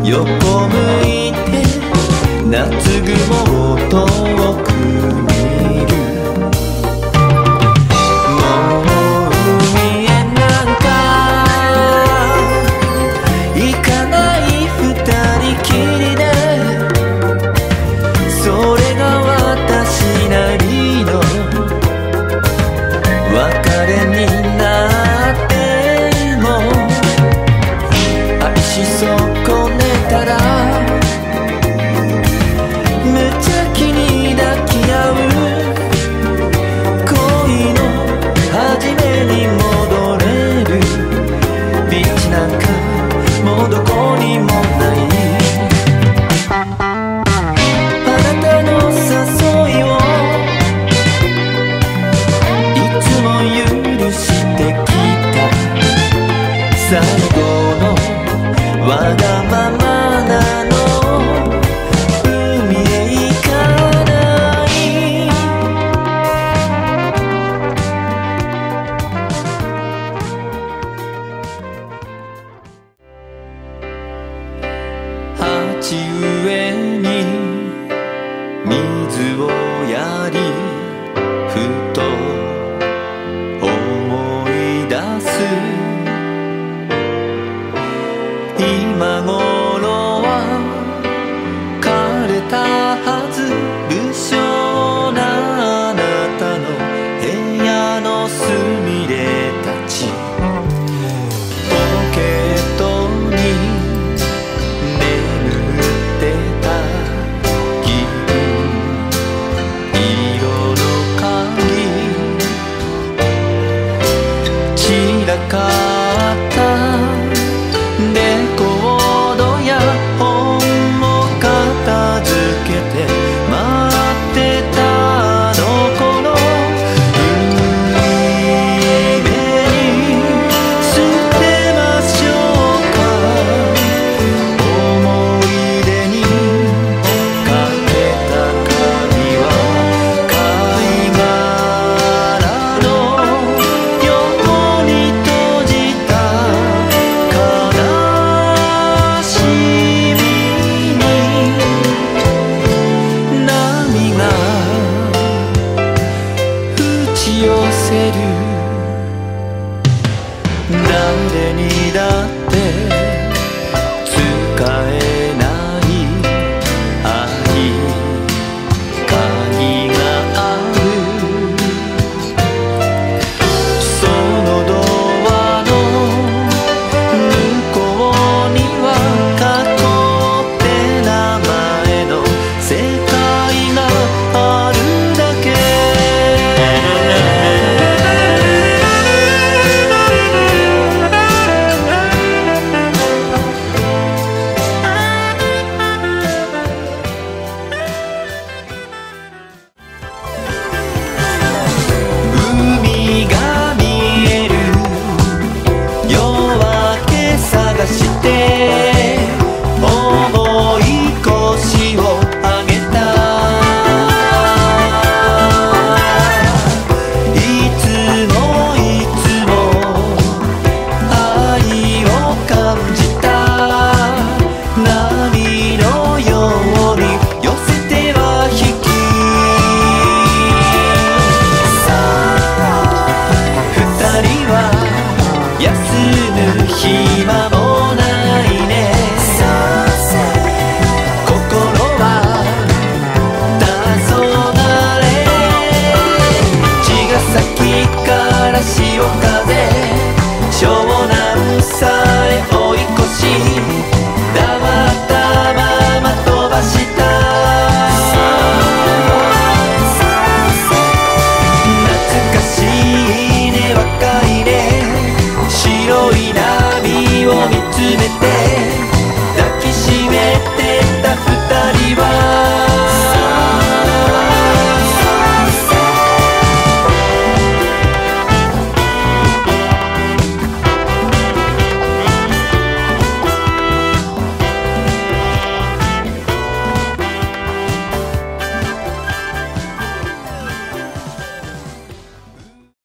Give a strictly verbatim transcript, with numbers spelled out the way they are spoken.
横向いて夏雲を遠く見る。もう海へなんか行かない二人きりで、それが私なりの別れになっても、愛し損ねたら無邪気に抱き合う。恋の初めに戻れるビーチなんかもうどこにもない。あなたの誘いをいつも許してきた。最後のわがままなの海へ行かない。鉢植えに水をやり、ふと思い出す。今頃は